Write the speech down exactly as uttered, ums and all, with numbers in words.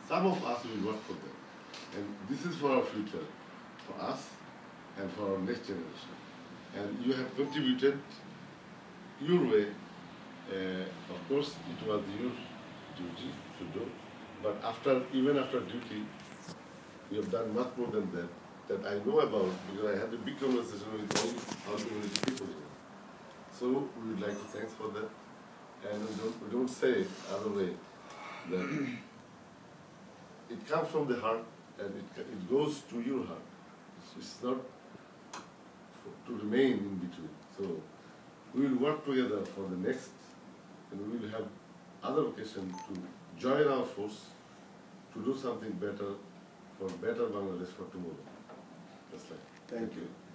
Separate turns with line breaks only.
some of us will work for them. And this is for our future, for us and for our next generation. And you have contributed your way. Uh, of course, it was your duty to do. But after, even after duty, you have done much more than that, that I know about, because I had a big conversation with all our community people here. So we would like to thank for that. And we don't, we don't say other way, that it comes from the heart and it, it goes to your heart. It's, it's not for, to remain in between. So we will work together for the next, and we will have other occasion to join our force to do something better for better Bangladesh for tomorrow. That's right.
Thank you.